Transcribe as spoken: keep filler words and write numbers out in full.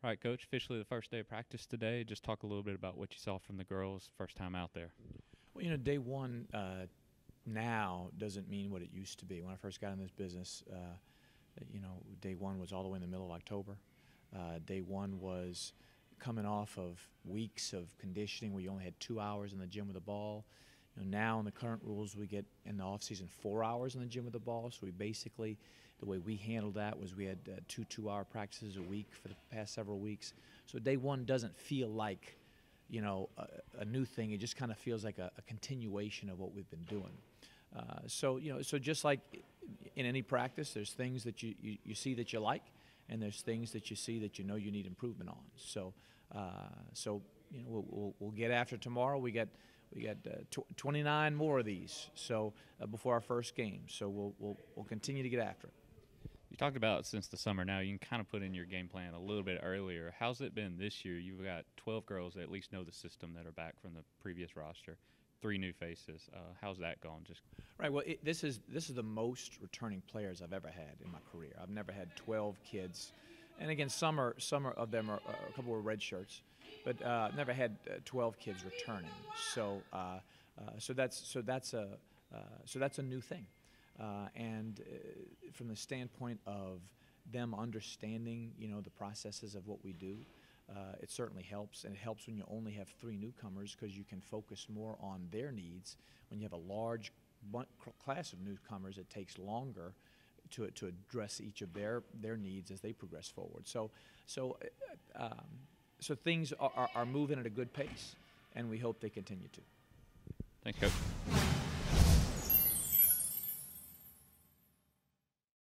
All right, Coach, officially the first day of practice today. Just talk a little bit about what you saw from the girls first time out there. Well, you know, day one uh, now doesn't mean what it used to be. When I first got in this business, uh, you know, day one was all the way in the middle of October. Uh, day one was coming off of weeks of conditioning where you only had two hours in the gym with the ball. You know, now in the current rules, we get in the off season four hours in the gym with the ball. So we basically, the way we handled that was we had uh, two two-hour practices a week for the past several weeks. So day one doesn't feel like, you know, a, a new thing. It just kind of feels like a, a continuation of what we've been doing. Uh, so, you know, so just like in any practice, there's things that you, you, you see that you like, and there's things that you see that you know you need improvement on. So, uh, so you know, we'll, we'll, we'll get after tomorrow. We got we got uh, tw twenty-nine more of these. So uh, before our first game. So we'll we'll we'll continue to get after it. You talked about since the summer now, you can kind of put in your game plan a little bit earlier. How's it been this year? You've got twelve girls that at least know the system that are back from the previous roster, three new faces. Uh, how's that going? Just right. Well, it, this is this is the most returning players I've ever had in my career. I've never had twelve kids, and again, some are some are of them are uh, a couple were red shirts, but uh, I've never had uh, twelve kids returning. So uh, uh, so that's so that's a uh, so that's a new thing. Uh, and uh, from the standpoint of them understanding, you know, the processes of what we do, uh, it certainly helps. And it helps when you only have three newcomers because you can focus more on their needs. When you have a large class of newcomers, it takes longer to to address each of their their needs as they progress forward. So so uh, um, so things are, are, are moving at a good pace, and we hope they continue to. Thanks, Coach.